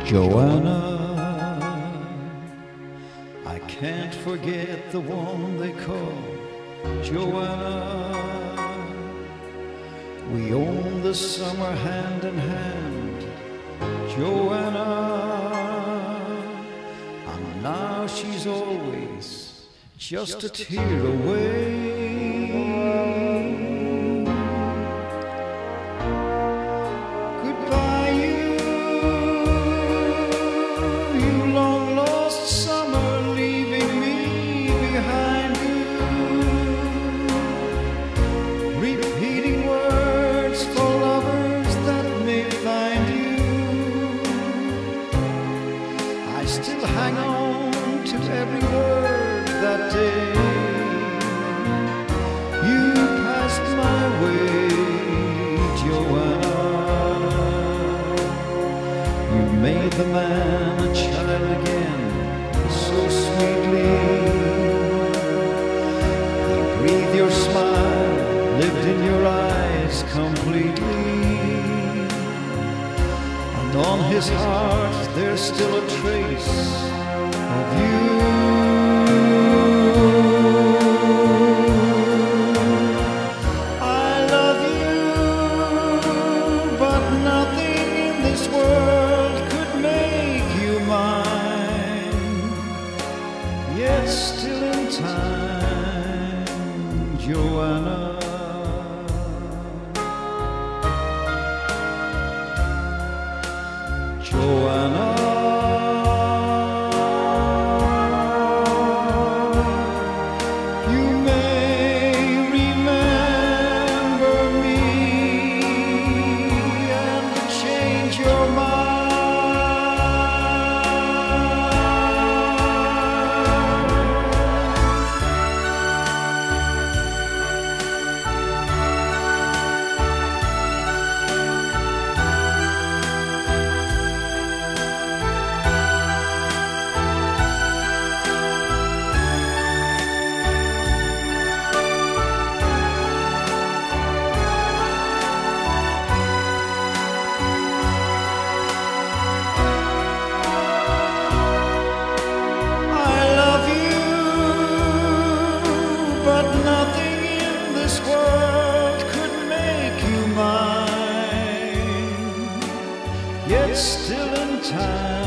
Joanna, I can't forget the one they call Joanna. We owned the summer hand in hand, Joanna, and now she's always just a tear away. Still hang on to every word that day you passed my way, Joanna. You made the man a child again so sweetly. He breathed your smile, lived in your eyes completely. And on his heart there's still a trace of you. I love you, but nothing in this world could make you mine. Yet still in time, Joanna. Joanna, you may remember me and change your nothing in this world could make you mine, yet still in time.